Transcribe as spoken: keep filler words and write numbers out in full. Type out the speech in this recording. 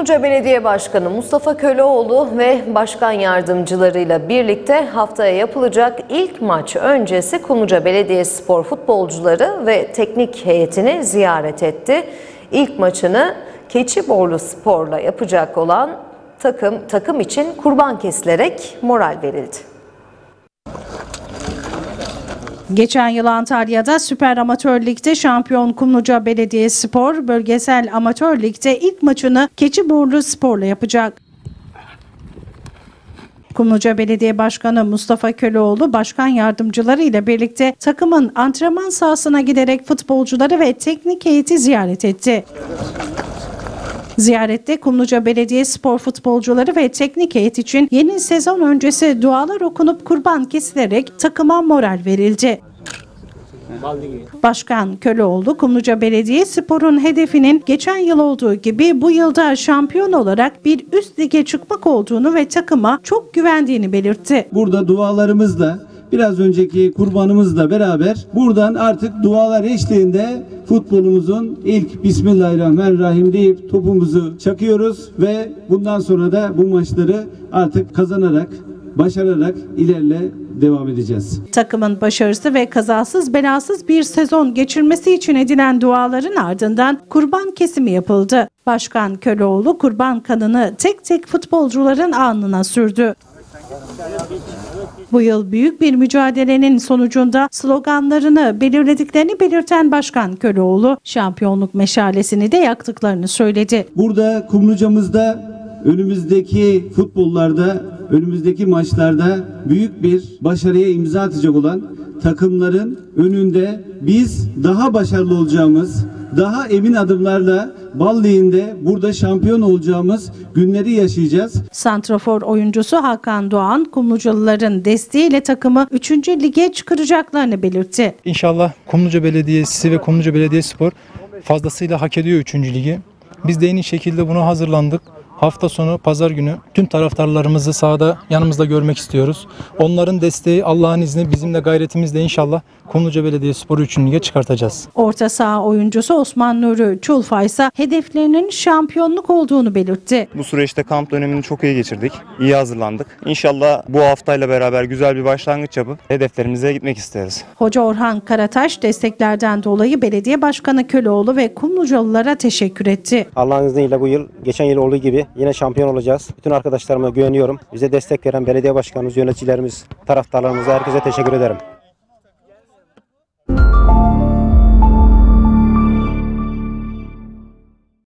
Kumluca Belediye Başkanı Mustafa Köleoğlu ve başkan yardımcılarıyla birlikte haftaya yapılacak ilk maç öncesi Kumluca Belediyespor futbolcuları ve teknik heyetini ziyaret etti. İlk maçını Keçiborlu Spor'la yapacak olan takım takım için kurban kesilerek moral verildi. Geçen yıl Antalya'da Süper Amatör Lig'de şampiyon Kumluca Belediyespor, Bölgesel Amatör Lig'de ilk maçını Keçiborlu Spor'la yapacak. Kumluca Belediye Başkanı Mustafa Köleoğlu, başkan yardımcıları ile birlikte takımın antrenman sahasına giderek futbolcuları ve teknik heyeti ziyaret etti. Ziyarette Kumluca Belediyespor futbolcuları ve teknik heyet için yeni sezon öncesi dualar okunup kurban kesilerek takıma moral verildi. Başkan Köleoğlu, Kumluca Belediyespor'un hedefinin geçen yıl olduğu gibi bu yılda şampiyon olarak bir üst lige çıkmak olduğunu ve takıma çok güvendiğini belirtti. Burada dualarımızla, biraz önceki kurbanımızla beraber buradan artık dualar eşliğinde futbolumuzun ilk Bismillahirrahmanirrahim deyip topumuzu çakıyoruz ve bundan sonra da bu maçları artık kazanarak, başararak ilerle devam edeceğiz. Takımın başarısı ve kazasız belasız bir sezon geçirmesi için edilen duaların ardından kurban kesimi yapıldı. Başkan Köleoğlu kurban kanını tek tek futbolcuların alnına sürdü. Bu yıl büyük bir mücadelenin sonucunda sloganlarını belirlediklerini belirten Başkan Köleoğlu, şampiyonluk meşalesini de yaktıklarını söyledi. Burada Kumluca'mızda önümüzdeki futbollarda, önümüzdeki maçlarda büyük bir başarıya imza atacak olan takımların önünde biz daha başarılı olacağımız, daha emin adımlarla Bal Ligi'nde burada şampiyon olacağımız günleri yaşayacağız. Santrafor oyuncusu Hakan Doğan, Kumlucalıların desteğiyle takımı üçüncü lige çıkaracaklarını belirtti. İnşallah Kumluca Belediyesi ve Kumluca Belediyespor fazlasıyla hak ediyor üçüncü ligi. Biz de en iyi şekilde buna hazırlandık. Hafta sonu pazar günü tüm taraftarlarımızı sahada yanımızda görmek istiyoruz. Onların desteği, Allah'ın izni, bizimle gayretimizle inşallah Kumluca Belediyespor'u üçüncü lige çıkartacağız. Orta saha oyuncusu Osman Nuri Çulfa ise hedeflerinin şampiyonluk olduğunu belirtti. Bu süreçte kamp dönemini çok iyi geçirdik. İyi hazırlandık. İnşallah bu haftayla beraber güzel bir başlangıç yapıp hedeflerimize gitmek isteriz. Hoca Orhan Karataş desteklerden dolayı belediye başkanı Köleoğlu ve Kumlucalılara teşekkür etti. Allah'ın izniyle bu yıl geçen yıl olduğu gibi yine şampiyon olacağız. Bütün arkadaşlarıma güveniyorum. Bize destek veren belediye başkanımız, yöneticilerimiz, taraftarlarımıza herkese teşekkür ederim.